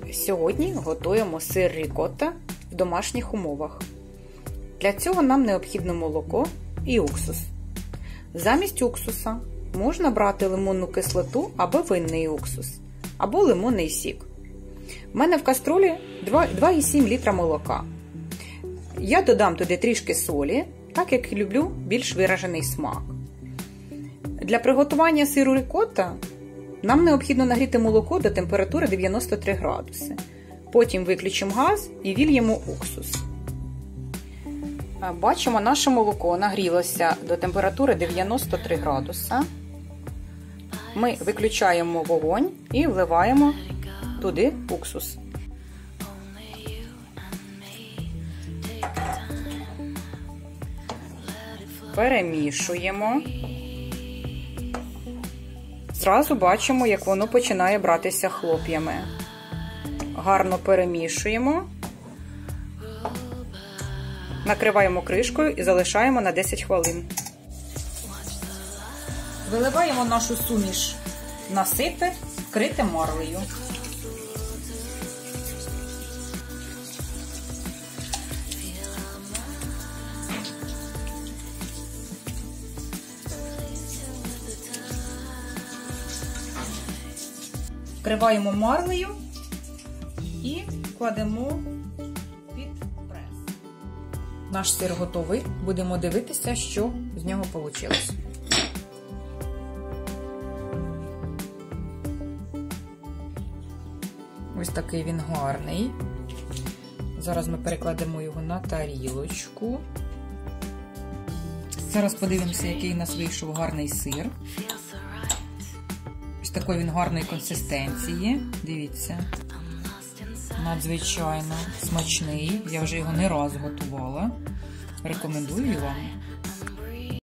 Сьогодні готуємо сир рікотта в домашніх умовах. Для цього нам необхідно молоко і уксус. Замість уксуса можна брати лимонну кислоту або винний уксус, або лимонний сік. У мене в каструлі 2,7 літра молока. Я додам туди трішки солі, так як люблю більш виражений смак. Для приготування сиру рікотта нам необхідно нагріти молоко до температури 93 градуси. Потім виключимо газ і вільємо уксус. Бачимо, наше молоко нагрілося до температури 93 градуса. Ми виключаємо вогонь і вливаємо туди уксус. Перемішуємо. Зразу бачимо, як воно починає братися хлоп'ями. Гарно перемішуємо. Накриваємо кришкою і залишаємо на 10 хвилин. Виливаємо нашу суміш на сито, вкрите марлею. Вкриваємо марлею і кладемо під прес. Наш сир готовий. Будемо дивитися, що з нього вийшло. Ось такий він гарний. Зараз ми перекладемо його на тарілочку. Зараз подивимося, який у нас вийшов гарний сир. Ось такої він гарної консистенції. Дивіться. Надзвичайно смачний. Я вже його не раз готувала. Рекомендую вам.